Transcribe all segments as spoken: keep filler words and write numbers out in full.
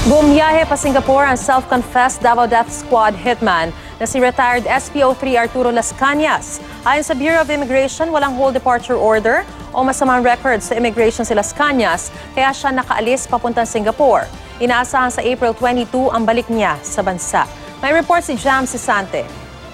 Bumiyahe pa Singapore ang self-confessed Davao Death Squad hitman na si retired S P O three Arturo Las Cañas. Ayon sa Bureau of Immigration, walang hold departure order o masamang records sa immigration si Las Cañas, kaya siya nakaalis papuntang Singapore. Inaasahan sa April twenty-two ang balik niya sa bansa. May report si Jam Sisante.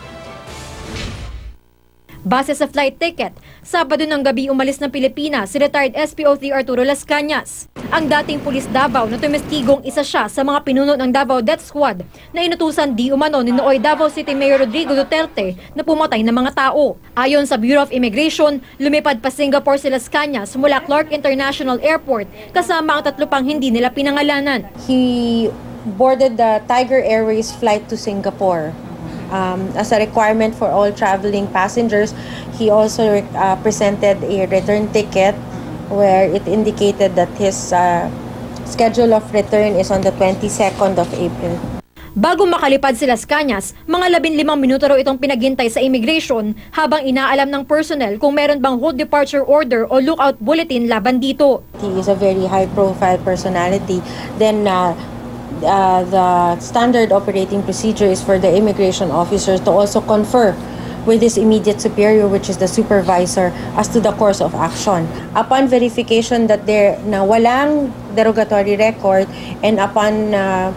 Base sa flight ticket, Sabado ng gabi umalis ng Pilipinas si retired S P O three Arturo Las Cañas. Ang dating pulis Davao na tumestigong isa siya sa mga pinuno ng Davao Death Squad na inutusan di umano ni nooy Davao City Mayor Rodrigo Duterte na pumatay ng mga tao. Ayon sa Bureau of Immigration, lumipad pa Singapore si Las Cañas mula Clark International Airport kasama ang tatlo pang hindi nila pinangalanan. He boarded the Tiger Airways flight to Singapore. Um, as a requirement for all traveling passengers, he also uh, presented a return ticket where it indicated that his uh, schedule of return is on the twenty-second of April. Bago makalipad si Las Cañas, mga labing limang minuto raw itong pinaghintay sa immigration habang inaalam ng personnel kung meron bang hold departure order o lookout bulletin laban dito. He is a very high-profile personality. Then uh, Uh, the standard operating procedure is for the immigration officers to also confer with his immediate superior, which is the supervisor, as to the course of action. Upon verification that there na walang derogatory record and upon uh,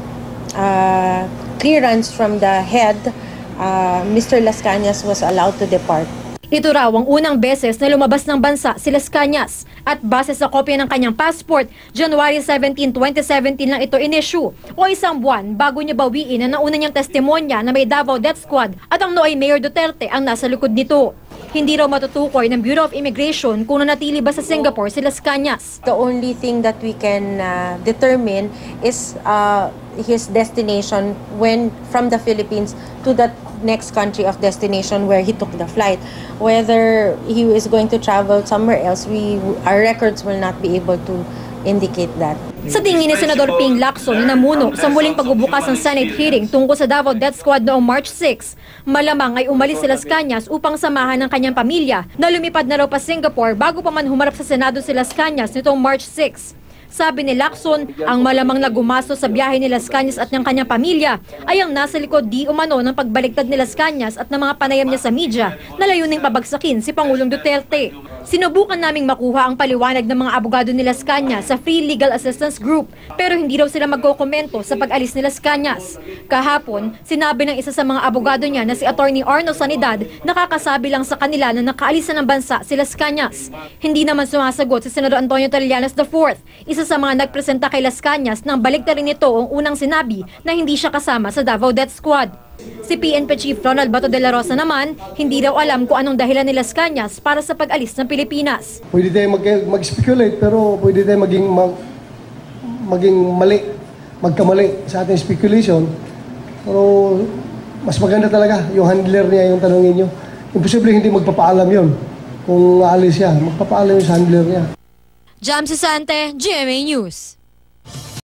uh, clearance from the head, uh, Mister Las Cañas was allowed to depart. Ito raw ang unang beses na lumabas ng bansa si Las Cañas at base sa kopya ng kanyang passport, January seventeenth, twenty seventeen lang ito in-issue o isang buwan bago niya bawiin ang nauna niyang testimonya na may Davao Death Squad at ang nooy Mayor Duterte ang nasa likod nito. Hindi raw matutukoy ng Bureau of Immigration kung nanatili ba sa Singapore si Las Cañas. The only thing that we can uh, determine is uh, his destination when from the Philippines to that next country of destination where he took the flight. Whether he is going to travel somewhere else, we our records will not be able to indicate that. Sa tingin ni Senador Ping Lacson na namuno sa muling pagbubukas ng Senate hearing tungkol sa Davao Death Squad noong March sixth, malamang ay umalis si Las Cañas upang samahan ng kanyang pamilya na lumipad na raw pa Singapore bago pa man humarap sa Senado si Las Cañas nitong March sixth. Sabi ni Lacson, ang malamang na gumastos sa biyahe ni Las Cañas at ng kanyang pamilya ay ang nasa likod di umano ng pagbaliktad ni Las Cañas at ng mga panayam niya sa media na layuning pabagsakin si Pangulong Duterte. Sinubukan naming makuha ang paliwanag ng mga abogado ni Las Cañas sa Free Legal Assistance Group pero hindi raw sila magkokomento sa pag-alis ni Las Cañas. Kahapon, sinabi ng isa sa mga abogado niya na si Attorney Arno Sanidad nakakasabi lang sa kanila na nakaalis na ng bansa si Las Cañas. Hindi naman sumasagot si Senador Antonio Trillanes the fourth, isa sa mga nagpresenta kay Las Cañas nang baliktarin nito ang unang sinabi na hindi siya kasama sa Davao Death Squad. Si P N P Chief Ronald Bato de la Rosa naman, hindi daw alam kung anong dahilan ni Las Cañas para sa pag-alis ng Pilipinas. Pwede tayo mag-speculate pero pwede tayo maging, mag, maging mali, magkamali sa ating speculation. Pero mas maganda talaga yung handler niya yung tanongin nyo. Imposible hindi magpapaalam yon kung aalis siya. Magpapaalam yung handler niya. Jam Sisante, G M A News.